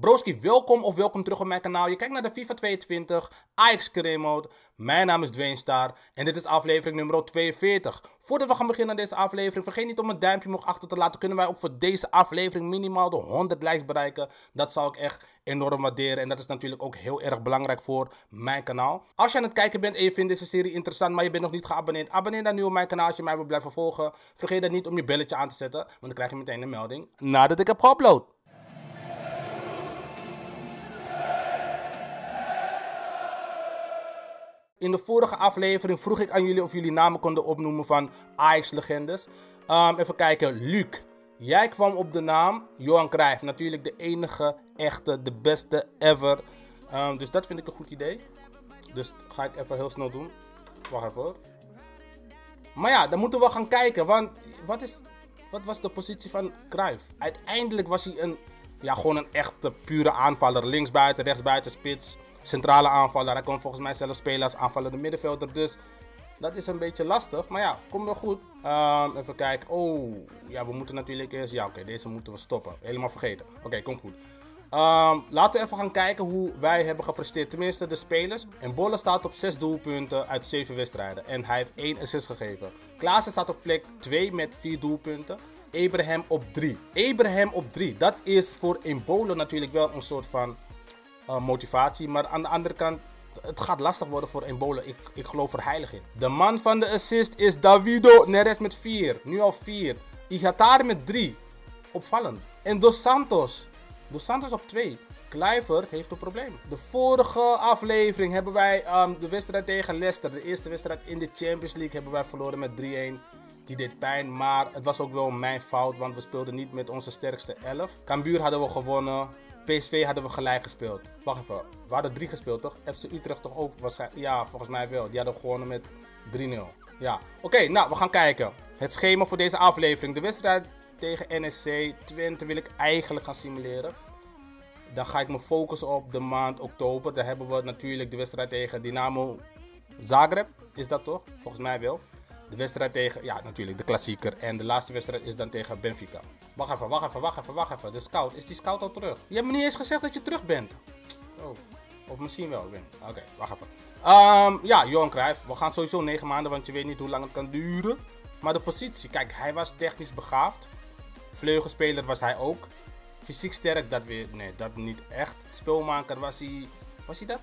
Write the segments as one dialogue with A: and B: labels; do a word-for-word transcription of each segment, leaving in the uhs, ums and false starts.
A: Broski, welkom of welkom terug op mijn kanaal. Je kijkt naar de FIFA tweeëntwintig Ajax Career Mode. Mijn naam is Dwayne Star en dit is aflevering nummer tweeënveertig. Voordat we gaan beginnen aan deze aflevering, vergeet niet om een duimpje omhoog achter te laten. Kunnen wij ook voor deze aflevering minimaal de honderd likes bereiken. Dat zou ik echt enorm waarderen en dat is natuurlijk ook heel erg belangrijk voor mijn kanaal. Als je aan het kijken bent en je vindt deze serie interessant, maar je bent nog niet geabonneerd, abonneer dan nu op mijn kanaal als je mij wil blijven volgen. Vergeet dan niet om je belletje aan te zetten, want dan krijg je meteen een melding nadat ik heb geüpload. In de vorige aflevering vroeg ik aan jullie of jullie namen konden opnoemen van Ajax-legendes. Um, even kijken, Luc. Jij kwam op de naam Johan Cruijff. Natuurlijk de enige, echte, de beste ever. Um, dus dat vind ik een goed idee. Dus ga ik even heel snel doen. Wacht even hoor. Maar ja, dan moeten we gaan kijken. Want wat, is, wat was de positie van Cruijff? Uiteindelijk was hij een, ja, gewoon een echte, pure aanvaller. Linksbuiten, rechtsbuiten, spits. Centrale aanvaller. Hij kon volgens mij zelfs spelen als aanvallende middenvelder. Dus dat is een beetje lastig. Maar ja, komt wel goed. Um, even kijken. Oh, ja, we moeten natuurlijk eerst... Ja, oké, okay, deze moeten we stoppen. Helemaal vergeten. Oké, okay, komt goed. Um, laten we even gaan kijken hoe wij hebben gepresteerd. Tenminste, de spelers. En Bolle staat op zes doelpunten uit zeven wedstrijden. En hij heeft één assist gegeven. Klaassen staat op plek twee met vier doelpunten. Abraham op drie. Abraham op drie. Dat is voor Embolo natuurlijk wel een soort van... Uh, motivatie, maar aan de andere kant, het gaat lastig worden voor Embolo. Ik, ik geloof er heilig in. De man van de assist is Davido Neres met vier. Nu al vier. Ihatare met drie. Opvallend. En Dos Santos. Dos Santos op twee. Kluivert heeft een probleem. De vorige aflevering hebben wij um, de wedstrijd tegen Leicester, de eerste wedstrijd in de Champions League, hebben wij verloren met drie-een. Die deed pijn, maar het was ook wel mijn fout, want we speelden niet met onze sterkste elf. Cambuur hadden we gewonnen. P S V hadden we gelijk gespeeld. Wacht even, we hadden drie gespeeld toch? F C Utrecht toch ook waarschijnlijk? Ja, volgens mij wel. Die hadden we gewonnen met drie nul. Ja, oké, okay, nou we gaan kijken. Het schema voor deze aflevering. De wedstrijd tegen N S C Twente wil ik eigenlijk gaan simuleren. Dan ga ik me focussen op de maand oktober. Daar hebben we natuurlijk de wedstrijd tegen Dynamo Zagreb. Is dat toch? Volgens mij wel. De wedstrijd tegen, ja natuurlijk, de klassieker. En de laatste wedstrijd is dan tegen Benfica. Wacht even, wacht even, wacht even, wacht even. De scout, is die scout al terug? Je hebt me niet eens gezegd dat je terug bent. Oh, of misschien wel. Oké, okay, wacht even. Um, ja, Johan Cruijff. We gaan sowieso negen maanden, want je weet niet hoe lang het kan duren. Maar de positie, kijk, hij was technisch begaafd. Vleugelspeler was hij ook. Fysiek sterk, dat weer, nee, dat niet echt. Speelmaker was hij, was hij dat?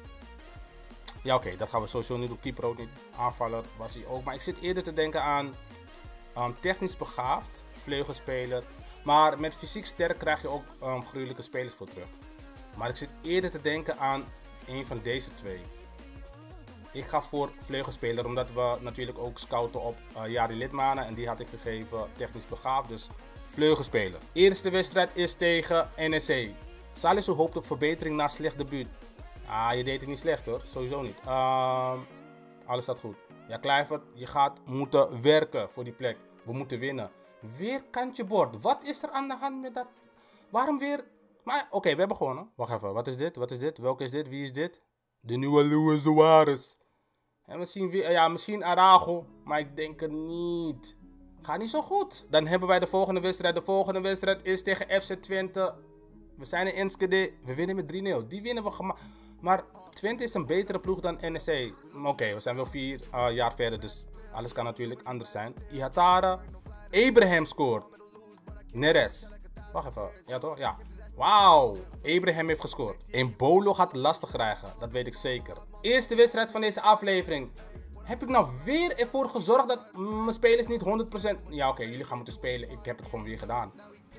A: Ja, oké, okay, dat gaan we sowieso niet doen. Keeper ook niet. Aanvaller was hij ook. Maar ik zit eerder te denken aan um, technisch begaafd, vleugelspeler. Maar met fysiek sterk krijg je ook um, gruwelijke spelers voor terug. Maar ik zit eerder te denken aan een van deze twee. Ik ga voor vleugelspeler, omdat we natuurlijk ook scouten op uh, Jari Litmanen. En die had ik gegeven technisch begaafd, dus vleugelspeler. Eerste wedstrijd is tegen N S C. Salisu hoopt op verbetering na slecht debuut. Ah, je deed het niet slecht hoor. Sowieso niet. Uh, alles staat goed. Ja, Kluivert, je gaat moeten werken voor die plek. We moeten winnen. Weer kantje bord. Wat is er aan de hand met dat? Waarom weer? Maar oké, okay, we hebben gewonnen. Wacht even. Wat is dit? Wat is dit? Welke is dit? Wie is dit? De nieuwe Luis Suarez. En misschien, weer, ja, misschien Arago. Maar ik denk het niet. Gaat niet zo goed. Dan hebben wij de volgende wedstrijd. De volgende wedstrijd is tegen F C Twente. We zijn in Enschede. We winnen met drie nul. Die winnen we gemaakt. Maar Twente is een betere ploeg dan N S C. Oké, okay, we zijn wel vier uh, jaar verder, dus alles kan natuurlijk anders zijn. Ihatare. Abraham scoort. Neres. Wacht even. Ja toch? Ja. Wauw. Abraham heeft gescoord. Embolo gaat het lastig krijgen. Dat weet ik zeker. Eerste wedstrijd van deze aflevering. Heb ik nou weer ervoor gezorgd dat mijn spelers niet honderd procent... Ja oké, okay, jullie gaan moeten spelen. Ik heb het gewoon weer gedaan.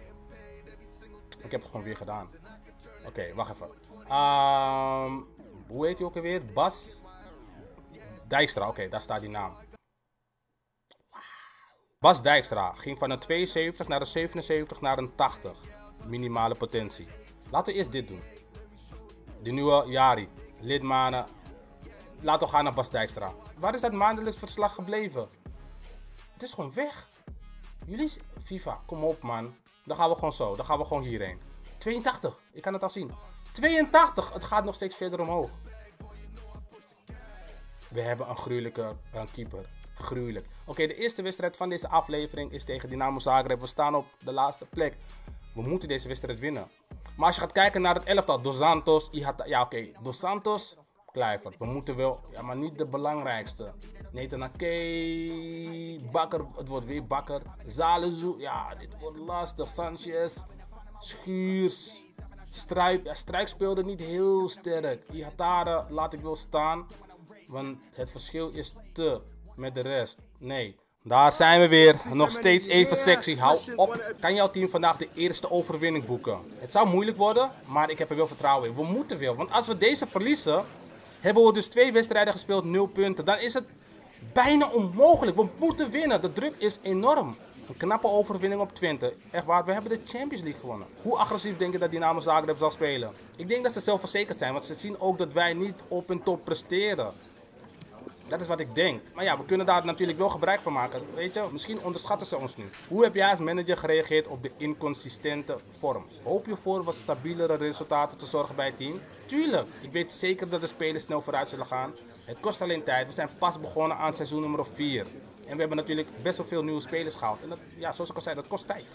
A: Ik heb het gewoon weer gedaan. Oké, okay, wacht even. Um, hoe heet hij ook alweer? Bas Dijkstra. Oké, okay, daar staat die naam. Wow. Bas Dijkstra ging van een tweeënzeventig naar een zevenenzeventig naar een tachtig. Minimale potentie. Laten we eerst dit doen. De nieuwe Jari. Lidmanen. Laten we gaan naar Bas Dijkstra. Waar is dat maandelijks verslag gebleven? Het is gewoon weg. Jullie... FIFA, kom op man. Dan gaan we gewoon zo. Dan gaan we gewoon hierheen. tweeëntachtig. Ik kan het al zien. tweeëntachtig. Het gaat nog steeds verder omhoog. We hebben een gruwelijke uh, keeper. Gruwelijk. Oké, okay, de eerste wedstrijd van deze aflevering is tegen Dynamo Zagreb. We staan op de laatste plek. We moeten deze wedstrijd winnen. Maar als je gaat kijken naar het elftal, Dos Santos, Ihata, ja oké, okay. Dos Santos, Kluivert. We moeten wel, ja maar niet de belangrijkste. Nathan Ake, Bakker, het wordt weer Bakker. Zalezu, ja dit wordt lastig. Sanchez, Schuurs, Struik. Ja, Struik speelde niet heel sterk. Ihatare laat ik wel staan, want het verschil is te met de rest. Nee. Daar zijn we weer, nog steeds even sexy, hou op. Kan jouw team vandaag de eerste overwinning boeken? Het zou moeilijk worden, maar ik heb er wel vertrouwen in. We moeten wel, want als we deze verliezen, hebben we dus twee wedstrijden gespeeld, nul punten. Dan is het bijna onmogelijk, we moeten winnen. De druk is enorm. Een knappe overwinning op Twente. Echt waar, we hebben de Champions League gewonnen. Hoe agressief denk je dat Dynamo Zagreb zal spelen? Ik denk dat ze zelfverzekerd zijn, want ze zien ook dat wij niet op en top presteren. Dat is wat ik denk. Maar ja, we kunnen daar natuurlijk wel gebruik van maken. Weet je, misschien onderschatten ze ons nu. Hoe heb jij als manager gereageerd op de inconsistente vorm? Hoop je voor wat stabielere resultaten te zorgen bij het team? Tuurlijk. Ik weet zeker dat de spelers snel vooruit zullen gaan. Het kost alleen tijd. We zijn pas begonnen aan seizoen nummer vier. En we hebben natuurlijk best wel veel nieuwe spelers gehaald. En dat, ja, zoals ik al zei, dat kost tijd.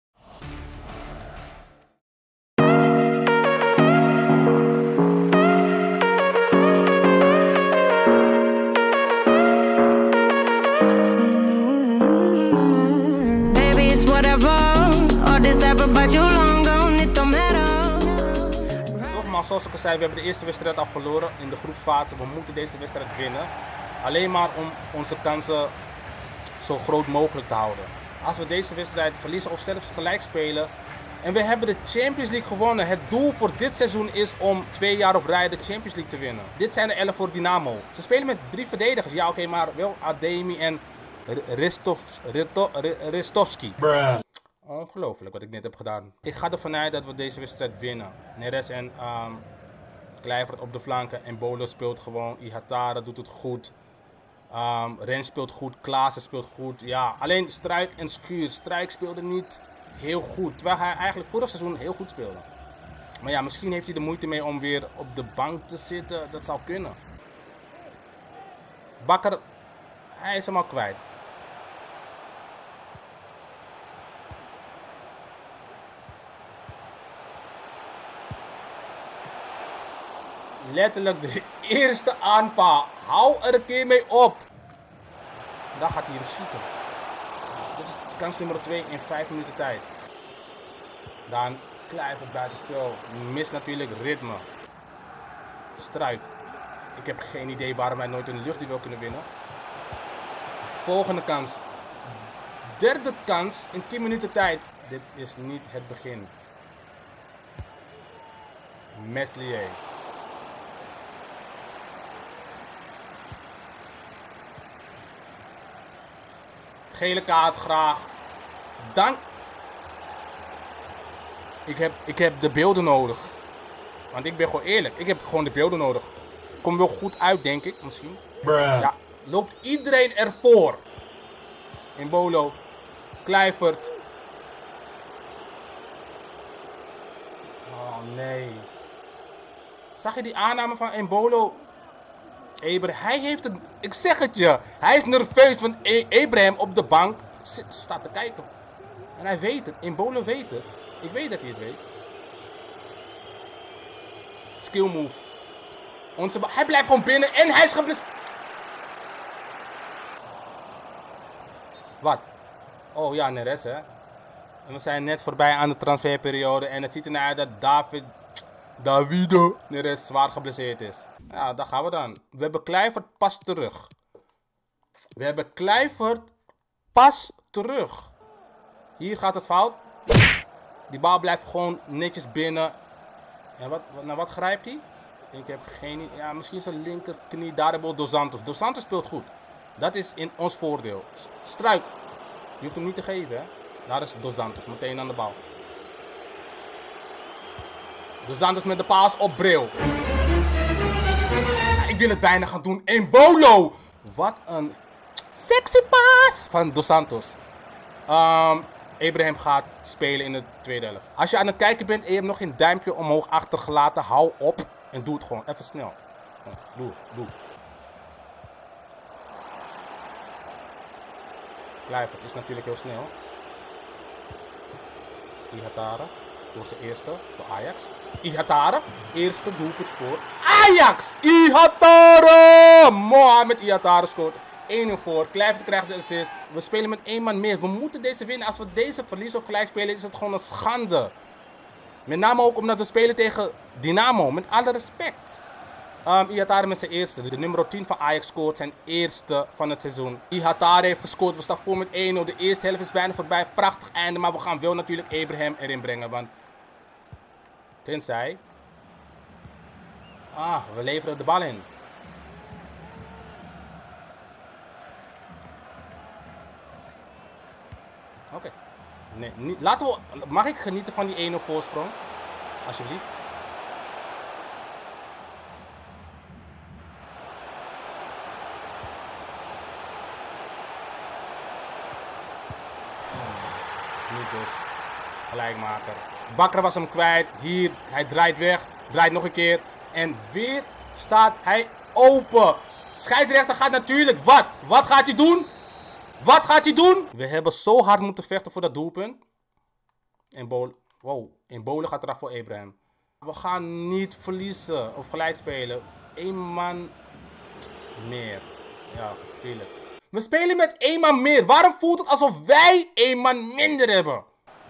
A: Nogmaals, zoals ik al zei, we hebben de eerste wedstrijd al verloren in de groepsfase. We moeten deze wedstrijd winnen. Alleen maar om onze kansen zo groot mogelijk te houden. Als we deze wedstrijd verliezen of zelfs gelijk spelen. En we hebben de Champions League gewonnen. Het doel voor dit seizoen is om twee jaar op rij de Champions League te winnen. Dit zijn de elf voor Dynamo. Ze spelen met drie verdedigers. Ja oké, okay, maar wel Ademi en Ristovski. Ongelooflijk wat ik net heb gedaan. Ik ga ervan uit dat we deze wedstrijd winnen. Neres en um, Kluivert op de flanken. En Bolo speelt gewoon. Ihatare doet het goed. Um, Ren speelt goed. Klaassen speelt goed. Ja, alleen Struik en Schuur. Struik speelde niet heel goed. Terwijl hij eigenlijk vorig seizoen heel goed speelde. Maar ja, misschien heeft hij er moeite mee om weer op de bank te zitten. Dat zou kunnen. Bakker, hij is hem al kwijt. Letterlijk de eerste aanval. Hou er een keer mee op. Daar gaat hij hem schieten. Ja, dit is kans nummer twee in vijf minuten tijd. Dan Kluivert buitenspel. Mist natuurlijk ritme. Struik. Ik heb geen idee waarom wij nooit een luchtduel kunnen winnen. Volgende kans. Derde kans in tien minuten tijd. Dit is niet het begin. Meslier. Gele kaart graag. Dank. Ik heb, ik heb de beelden nodig. Want ik ben gewoon eerlijk. Ik heb gewoon de beelden nodig. Komt wel goed uit, denk ik. Misschien. Bruh. Ja, loopt iedereen ervoor. Embolo. Kluivert. Oh nee. Zag je die aanname van Embolo? Abraham, hij heeft het, ik zeg het je, hij is nerveus, want Abraham op de bank zit, staat te kijken. En hij weet het, Embolo weet het. Ik weet dat hij het weet. Skill move. Onze hij blijft gewoon binnen en hij is geblesseerd. Wat? Oh ja, Neres hè. En we zijn net voorbij aan de transferperiode en het ziet ernaar uit dat David, Davido Neres zwaar geblesseerd is. Ja, daar gaan we dan. We hebben Kluivert pas terug. We hebben Kluivert pas terug. Hier gaat het fout. Die bal blijft gewoon netjes binnen. En wat, naar wat grijpt hij? Ik heb geen idee. Ja, misschien zijn linkerknie. Daar hebben we Dos Santos. Dos Santos speelt goed. Dat is in ons voordeel. Struik. Je hoeft hem niet te geven, hè. Daar is Dos Santos. Meteen aan de bal. Dos Santos met de paas op Bril. Ik wil het bijna gaan doen. Embolo! Wat een sexy paas van Dos Santos. Um, Abraham gaat spelen in de tweede helft. Als je aan het kijken bent en je hebt nog geen duimpje omhoog achtergelaten, hou op en doe het gewoon. Even snel. Doe, doe. Kluivert is natuurlijk heel snel. Ihatare. voor zijn eerste, voor Ajax. Ihatare, eerste doelpunt voor Ajax! Ihatare! Mohamed Ihatare scoort één nul voor. Kluivert krijgt de assist. We spelen met één man meer. We moeten deze winnen. Als we deze verliezen of gelijk spelen, is het gewoon een schande. Met name ook omdat we spelen tegen Dynamo. Met alle respect. Um, Ihatare met zijn eerste. De nummer tien van Ajax scoort zijn eerste van het seizoen. Ihatare heeft gescoord. We staan voor met één nul. De eerste helft is bijna voorbij. Prachtig einde. Maar we gaan wel natuurlijk Abraham erin brengen. Want tenzij... Ah, we leveren de bal in. Oké. Okay. Nee, niet. Laten we... Mag ik genieten van die één nul voorsprong? Alsjeblieft. Niet dus. Gelijkmaker. Bakker was hem kwijt. Hier, hij draait weg. Draait nog een keer. En weer staat hij open. Scheidsrechter gaat natuurlijk. Wat? Wat gaat hij doen? Wat gaat hij doen? We hebben zo hard moeten vechten voor dat doelpunt. En Bole. Wow. En Bole gaat eraf voor Abraham. We gaan niet verliezen of gelijk spelen. Eén man meer. Ja, tuurlijk. We spelen met één man meer. Waarom voelt het alsof wij één man minder hebben?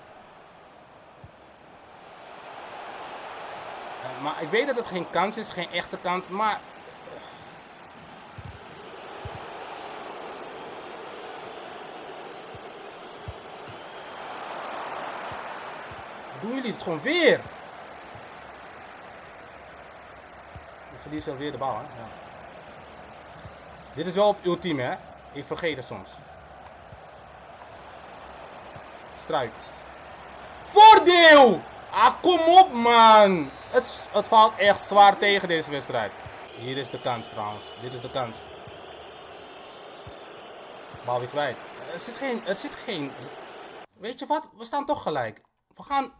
A: Maar ik weet dat het geen kans is, geen echte kans, maar... Doen jullie het gewoon weer? We verliezen weer de bal, hè? Ja. Dit is wel op ultiem, hè? Ik vergeet het soms. Struik. Voordeel! Ah, kom op, man! Het, het valt echt zwaar tegen deze wedstrijd. Hier is de kans trouwens. Dit is de kans. Bal weer kwijt. Er zit geen... Er zit geen... Weet je wat? We staan toch gelijk. We gaan...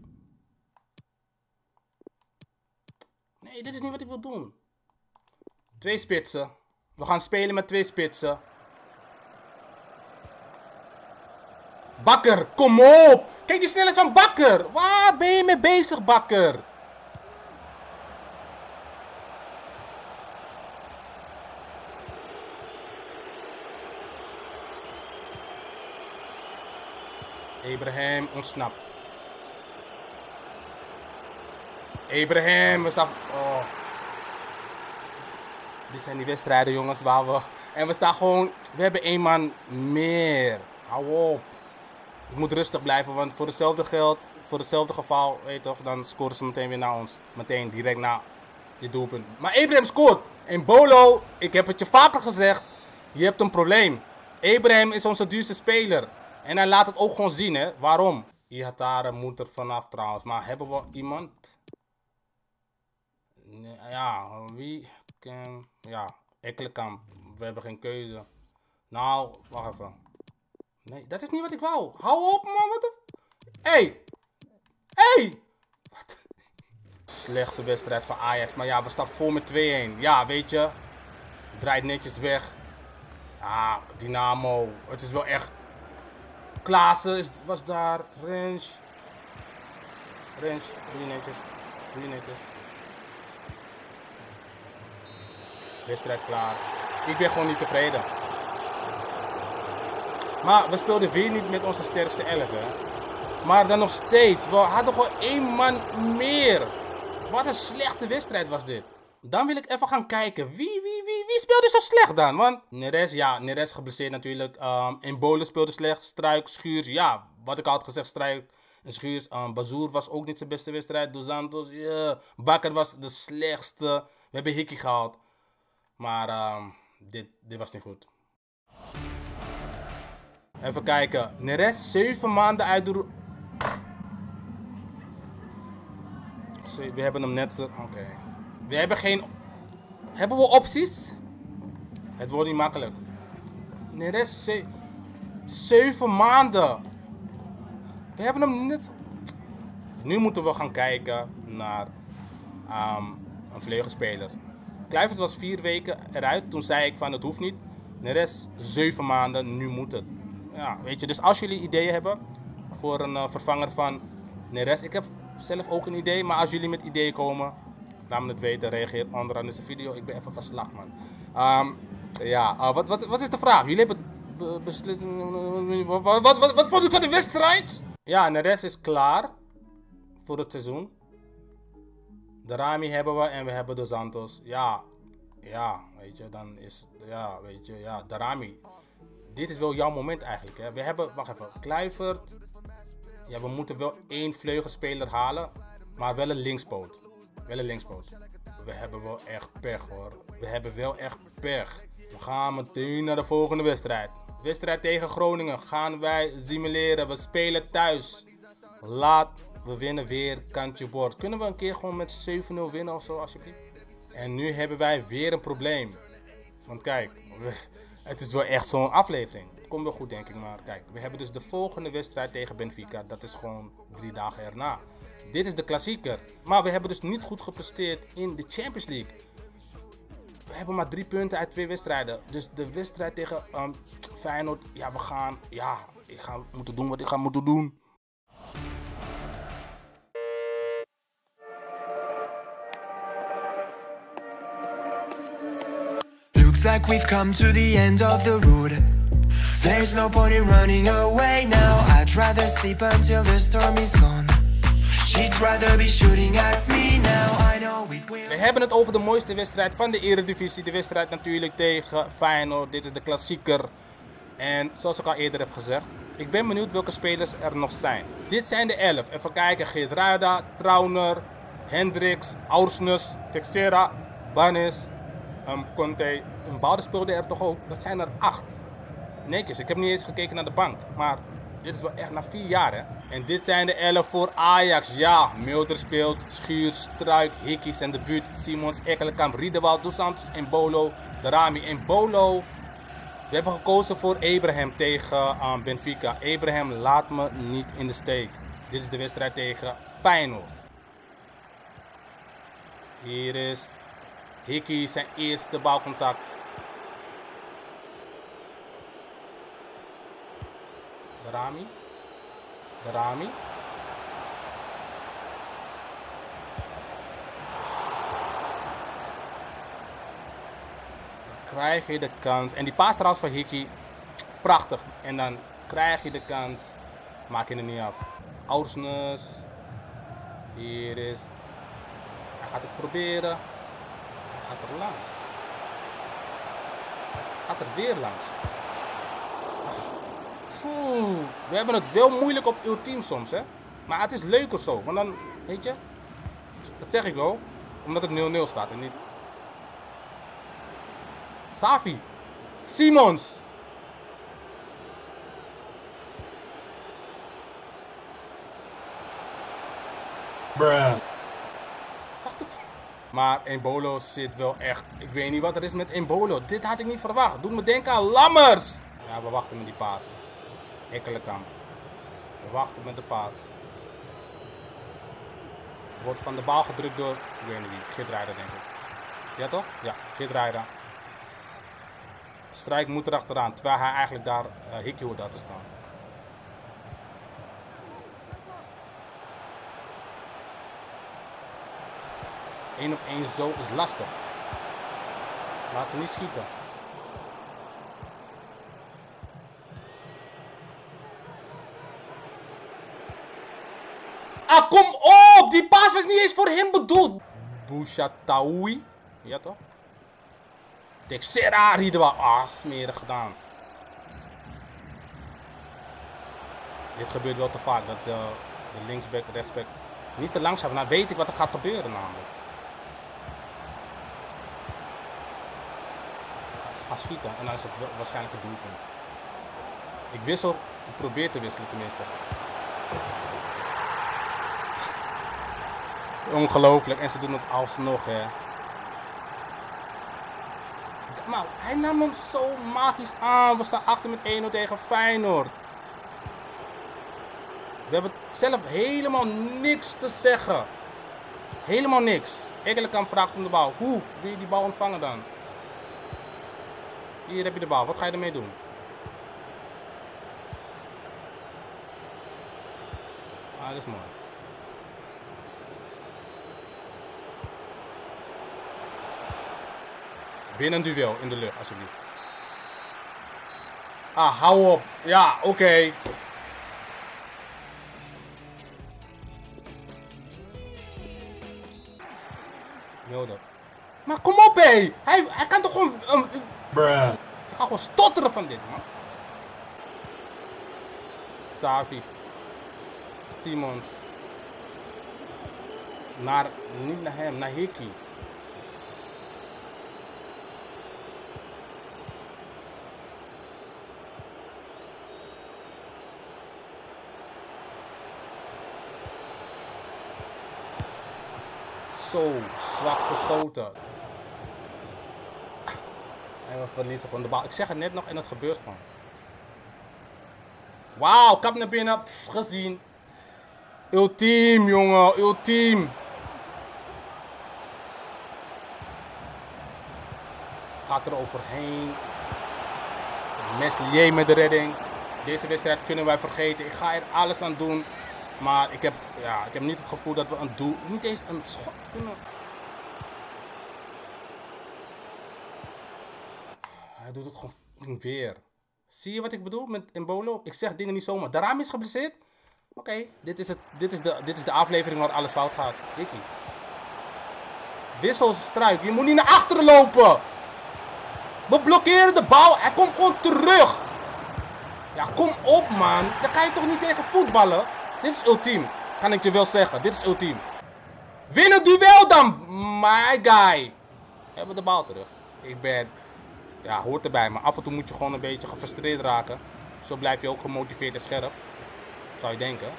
A: Nee, dit is niet wat ik wil doen. Twee spitsen. We gaan spelen met twee spitsen. Bakker, kom op! Kijk die snelheid van Bakker! Waar ben je mee bezig, Bakker? Abraham ontsnapt. Abraham, we staan... Oh. Dit zijn die wedstrijden, jongens, waar we... En we staan gewoon... We hebben één man meer. Hou op. Ik moet rustig blijven, want voor hetzelfde geld... Voor hetzelfde geval, weet je toch, dan scoren ze meteen weer naar ons. Meteen, direct na dit doelpunt. Maar Abraham scoort. En Bolo, ik heb het je vaker gezegd. Je hebt een probleem. Abraham is onze duurste speler. En hij laat het ook gewoon zien, hè. Waarom? Ihatare moet er vanaf trouwens. Maar hebben we iemand? Nee, ja, wie? Ja, Ekkelenkamp. We hebben geen keuze. Nou, wacht even. Nee, dat is niet wat ik wou. Hou op, man. Wat de... Hey! Hey! Wat? Slechte wedstrijd van Ajax. Maar ja, we staan vol met twee-een. Ja, weet je. Draait netjes weg. Ah, Dynamo. Het is wel echt... Klaassen is, was daar. Rens. Rens. Doe je netjes. Doe je netjes. Wedstrijd klaar. Ik ben gewoon niet tevreden. Maar we speelden weer niet met onze sterkste elf, hè. Maar dan nog steeds. We hadden gewoon één man meer. Wat een slechte wedstrijd was dit. Dan wil ik even gaan kijken. Wie, wie, wie, wie speelde zo slecht dan? Want Neres, ja, Neres geblesseerd natuurlijk. Um, Embole speelde slecht. Struik, Schuurs, ja. Wat ik al had gezegd, Struik en Schuurs. Um, Bazoer was ook niet zijn beste wedstrijd. Dos Santos, yeah. Bakker was de slechtste. We hebben Hickey gehaald. Maar um, dit, dit was niet goed. Even kijken. Neres, zeven maanden uit de... We hebben hem net... Oké. Okay. We hebben geen... Hebben we opties? Het wordt niet makkelijk. Neres, ze... zeven maanden. We hebben hem net... Nu moeten we gaan kijken naar um, een vleugelspeler. Kluivert was vier weken eruit. Toen zei ik van het hoeft niet. Neres, zeven maanden. Nu moet het. Ja, weet je. Dus als jullie ideeën hebben voor een uh, vervanger van Neres, ik heb zelf ook een idee, maar als jullie met ideeën komen, laat me het weten. Reageer onderaan deze video. Ik ben even van slag, man. Um, ja, uh, wat, wat, wat is de vraag? Jullie hebben be beslist... Wat, wat, wat, wat vond ik van de wedstrijd? Ja, Neres is klaar voor het seizoen. De Rami hebben we en we hebben de Santos. Ja, ja, weet je, dan is, ja, weet je, ja, de Rami. Dit is wel jouw moment eigenlijk, hè. We hebben, wacht even, Kluivert. Ja, we moeten wel één vleugelspeler halen, maar wel een linkspoot. Wel een linkspoot. We hebben wel echt pech, hoor. We hebben wel echt pech. We gaan meteen naar de volgende wedstrijd. Wedstrijd tegen Groningen gaan wij simuleren. We spelen thuis. Laat we winnen weer kantje bord. Kunnen we een keer gewoon met zeven nul winnen of zo, alsjeblieft? En nu hebben wij weer een probleem. Want kijk, we, het is wel echt zo'n aflevering. Het komt wel goed, denk ik. Maar kijk, we hebben dus de volgende wedstrijd tegen Benfica. Dat is gewoon drie dagen erna. Dit is de klassieker. Maar we hebben dus niet goed gepresteerd in de Champions League. We hebben maar drie punten uit twee wedstrijden. Dus de wedstrijd tegen um, Feyenoord. Ja, we gaan. Ja, ik ga moeten doen wat ik ga moeten doen.
B: Looks like we've come to the end of the road. There's no point in running away now. I'd rather sleep until the storm is gone. She'd rather be shooting at me now. I know it will.
A: We hebben het over de mooiste wedstrijd van de Eredivisie. De wedstrijd natuurlijk tegen Feyenoord. Dit is de klassieker. En zoals ik al eerder heb gezegd, ik ben benieuwd welke spelers er nog zijn. Dit zijn de elf. Even kijken. Geertruida, Trauner, Hendricks, Aursnes, Texera, Banis, um, Conte. Een Boude speelde er toch ook? Dat zijn er acht. Netjes, ik heb niet eens gekeken naar de bank. Maar dit is wel echt na vier jaar, hè. En dit zijn de elf voor Ajax. Ja, Mulder speelt, Schuur, Struik, Hickeys en de buurt. Simons, Ekkelenkamp, Riedewald, Dos Santos, Embolo, de Rami. Embolo. We hebben gekozen voor Abraham tegen uh, Benfica. Abraham, laat me niet in de steek. Dit is de wedstrijd tegen Feyenoord. Hier is Hickey, zijn eerste balcontact. De Rami. De Rami. Dan krijg je de kans. En die paas trouwens van Hickey. Prachtig. En dan krijg je de kans. Maak je er niet af. Aursnes. Hier is. Hij gaat het proberen. Hij gaat er langs. Hij gaat er weer langs. Oeh, we hebben het wel moeilijk op uw team soms, hè. Maar het is leuker zo. Want dan, weet je. Dat zeg ik wel. Omdat het nul nul staat en niet. Safi. Simons. Bruh. Wat de f... Maar Embolo zit wel echt... Ik weet niet wat er is met Embolo. Dit had ik niet verwacht. Doet me denken aan Lammers. Ja, we wachten met die paas. Ekkelenkamp. We wachten met de paas. Wordt van de bal gedrukt door... Ik weet niet wie. Geertruida, denk ik. Ja toch? Ja, Geertruida. Strijk moet erachteraan. Terwijl hij eigenlijk daar uh, Hickey hoort had te staan. Eén op één zo is lastig. Laat ze niet schieten. Ah, kom op! Die paas was niet eens voor hem bedoeld. Bouchataoui. Ja toch? Texera, Riedewald. Ah, smerig gedaan. Dit gebeurt wel te vaak. Dat de, de linksback, rechtsback niet te langzaam. Nou weet ik wat er gaat gebeuren namelijk. Ze gaan schieten en dan is het waarschijnlijk het doelpunt. Ik wissel. Ik probeer te wisselen tenminste. Ongelooflijk. En ze doen het alsnog, hè. Maar hij nam hem zo magisch aan. We staan achter met één nul tegen Feyenoord. We hebben zelf helemaal niks te zeggen. Helemaal niks. Ekkelenkamp vraagt om de bal. Hoe wil je die bal ontvangen dan? Hier heb je de bal. Wat ga je ermee doen? Ah, dat is mooi. Win een duel in de lucht, alsjeblieft. Ah, hou op. Ja, oké. Okay. Milder. Maar kom op, hé. Hij, hij kan toch gewoon... Um, Bruh. Ik ga gewoon stotteren van dit, man. Savi. Simons. Naar... Niet naar hem, naar Hickey. Zo zwak geschoten. En we verliezen gewoon de bal. Ik zeg het net nog en het gebeurt gewoon. Wauw, kap naar binnen. Pff, gezien. Ultiem, jongen. Ultiem. Gaat er overheen. Meslier met de redding. Deze wedstrijd kunnen wij vergeten. Ik ga er alles aan doen. Maar ik heb, ja, ik heb niet het gevoel dat we een doel, niet eens een schot kunnen. Hij doet het gewoon weer. Zie je wat ik bedoel met Embolo? Ik zeg dingen niet zomaar. Darami is geblesseerd. Oké, okay, dit, is het, dit, is de, dit is de aflevering waar alles fout gaat. Hickey. Wissel struik. Je moet niet naar achteren lopen. We blokkeren de bal. Hij komt gewoon terug. Ja, kom op, man. Dan kan je toch niet tegen voetballen? Dit is ultiem. Kan ik je wel zeggen. Dit is ultiem. Win het duel dan, my guy. We hebben de bal terug. Ik ben... Ja, hoort erbij. Maar af en toe moet je gewoon een beetje gefrustreerd raken. Zo blijf je ook gemotiveerd en scherp. Zou je denken.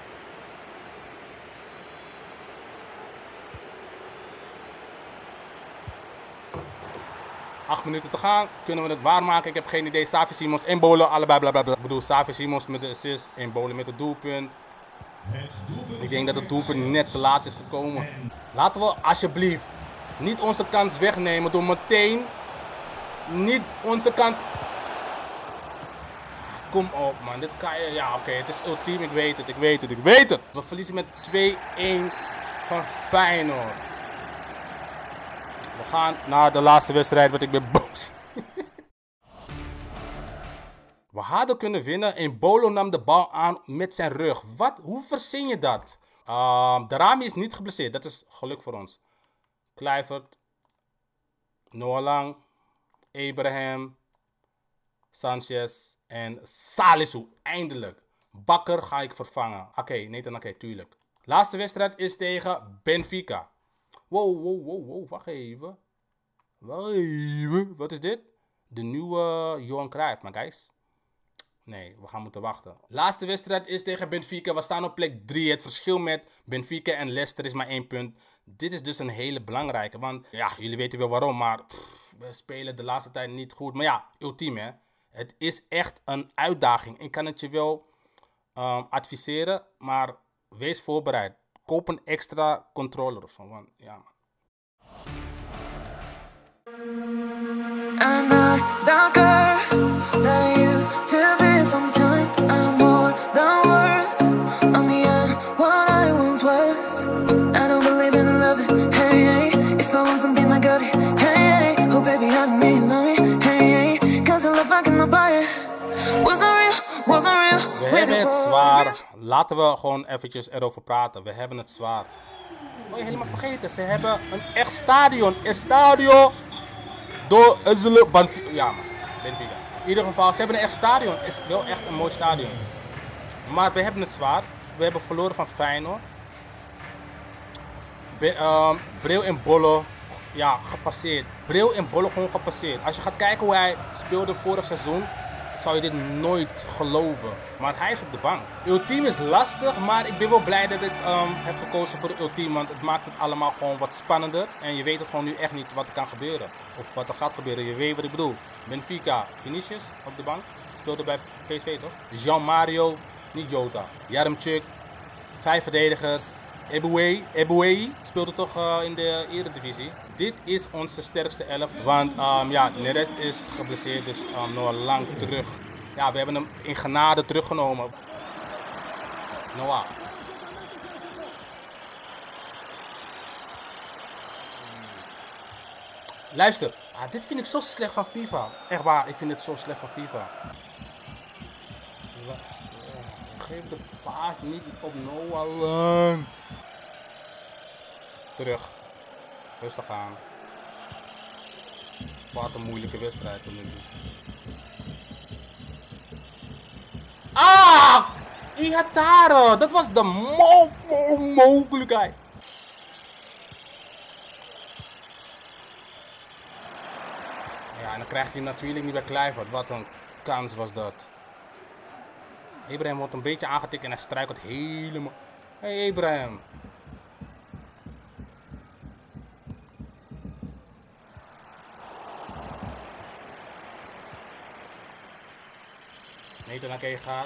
A: Acht minuten te gaan. Kunnen we het waarmaken? Ik heb geen idee. Savi Simons, Embolo, allebei blablabla. Ik bedoel, Savi Simons met de assist. Embolo met het doelpunt. Ik denk dat het doelpunt net te laat is gekomen. Laten we alsjeblieft niet onze kans wegnemen door meteen niet onze kans... Kom op, man. Dit kan je... Ja, oké. Okay. Het is ultiem. Ik weet het. Ik weet het. Ik weet het. We verliezen met twee-één van Feyenoord. We gaan naar de laatste wedstrijd, want ik ben boos. We hadden kunnen winnen. Embolo nam de bal aan met zijn rug. Wat? Hoe verzin je dat? Uh, Darami is niet geblesseerd. Dat is geluk voor ons. Kluivert. Noah Lang. Abraham. Sanchez. En Salisu. Eindelijk. Bakker ga ik vervangen. Oké, okay, Nathan, oké, okay, tuurlijk. Laatste wedstrijd is tegen Benfica. Wow, wow, wow, wow. Wacht even. Wacht even. Wat is dit? De nieuwe Johan Cruijff, maar guys. Nee, we gaan moeten wachten. Laatste wedstrijd is tegen Benfica. We staan op plek drie. Het verschil met Benfica en Leicester is maar één punt. Dit is dus een hele belangrijke. Want ja, jullie weten wel waarom. Maar pff, we spelen de laatste tijd niet goed. Maar ja, ultiem hè. Het is echt een uitdaging. Ik kan het je wel um, adviseren. Maar wees voorbereid. Koop een extra controller of zo. Want ja man.
B: I'm not the girl that used to be sometime. I'm more than words. I'm beyond what I once was. I don't believe in love. Hey, hey. If I want something, I got it. Hey, hey. Oh, baby, I need love me. Hey, hey. Cause I love, I cannot buy it. Wasn't real, wasn't real.
A: We hebben het zwaar. Laten we gewoon eventjes erover praten. We hebben het zwaar. Oh, je helemaal vergeten. Ze hebben een echt stadion. Een stadion. Door Özlü Benfica. Ja man, Benfica. In ieder geval, ze hebben een echt stadion. Het is wel echt een mooi stadion. Maar we hebben het zwaar. We hebben verloren van Feyenoord. Be um, Bril en Bolle, ja, gepasseerd. Bril en Bolle gewoon gepasseerd. Als je gaat kijken hoe hij speelde vorig seizoen, zou je dit nooit geloven. Maar hij is op de bank. Ultiem is lastig, maar ik ben wel blij dat ik um, heb gekozen voor Ultiem. Want het maakt het allemaal gewoon wat spannender. En je weet het gewoon nu echt niet wat er kan gebeuren. Of wat er gaat gebeuren. Je weet wat ik bedoel. Benfica, Vinicius op de bank. Speelde bij P S V toch? Jean-Mario, niet Jota. Jaremchuk, vijf verdedigers. Eboué, Eboué speelde toch uh, in de Eredivisie. Dit is onze sterkste elf, want um, ja, Neres is geblesseerd, dus um, Noah Lang terug. Ja, we hebben hem in genade teruggenomen. Noah. Luister, ah, dit vind ik zo slecht van FIFA. Echt waar, ik vind het zo slecht van FIFA. Geef de paas niet op Noah Lang. Terug. Rustig aan. Wat een moeilijke wedstrijd tot nu toe. Ah! Ihatare! Dat was de mo mo mogelijkheid. Ja, en dan krijg je hem natuurlijk niet bij Kluivert. Wat een kans was dat. Abraham wordt een beetje aangetikt en hij struikelt helemaal. Hé hey, Abraham. Meter naar Kee gaat.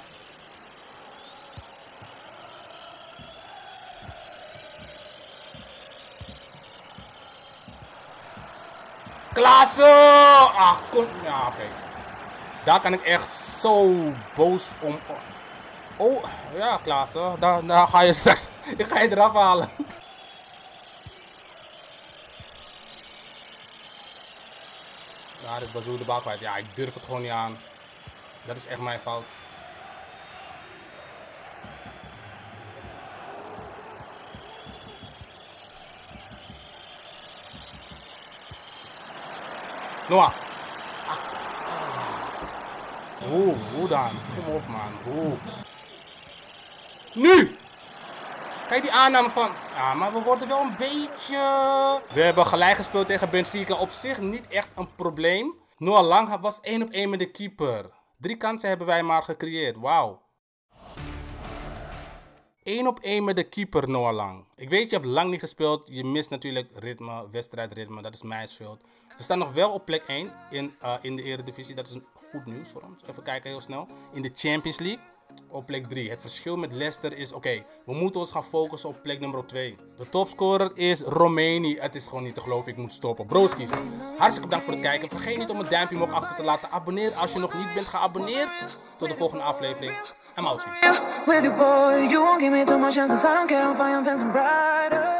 A: Klaassen! Ach, kom. Ja, oké. Okay. Daar kan ik echt zo boos om. Oh, ja, Klaassen. Daar, daar ga je straks. Ik ga je eraf halen. Daar is Bazoer de bal kwijt. Ja, ik durf het gewoon niet aan. Dat is echt mijn fout. Noah. Ach. Hoe, hoe dan? Kom op, man. Hoe? Nu! Kijk die aanname van... Ja, maar we worden wel een beetje... We hebben gelijk gespeeld tegen Benfica. Op zich niet echt een probleem. Noah Lang was één op één met de keeper. Drie kansen hebben wij maar gecreëerd. Wauw. één op één met de keeper, Noah Lang. Ik weet, je hebt lang niet gespeeld. Je mist natuurlijk ritme, wedstrijdritme. Dat is mijn schuld. We staan nog wel op plek één in, uh, in de Eredivisie. Dat is een goed nieuws voor ons. Even kijken heel snel. In de Champions League op plek drie. Het verschil met Leicester is, oké, okay, we moeten ons gaan focussen op plek nummer twee. De topscorer is Romani. Het is gewoon niet te geloven, ik moet stoppen. Broskies, hartstikke bedankt voor het kijken. Vergeet niet om een duimpje omhoog achter te laten. Abonneer als je nog niet bent geabonneerd. Tot de volgende aflevering. I'm out.